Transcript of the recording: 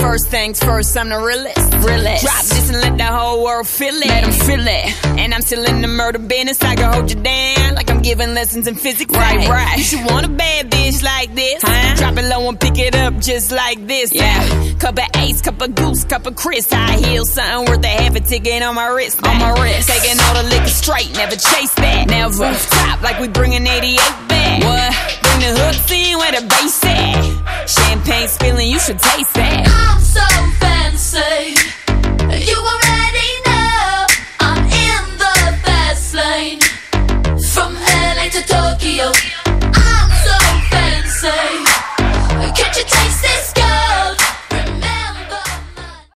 First things first, I'm the realest. Drop this and let the whole world feel it. Let them feel it. And I'm still in the murder business. I can hold you down like I'm giving lessons in physics. Right. You should want a bad bitch like this. Drop it low and pick it up just like this. Yeah. Cup of Ace, cup of Goose, cup of Chris. High heels, something worth a half a ticket on my wrist. Taking all the liquor straight, never chase that. Never top like we bringing 88 back. What? Bring the hooks in where the bass at. Champagne spilling, you should taste that. I'm so fancy.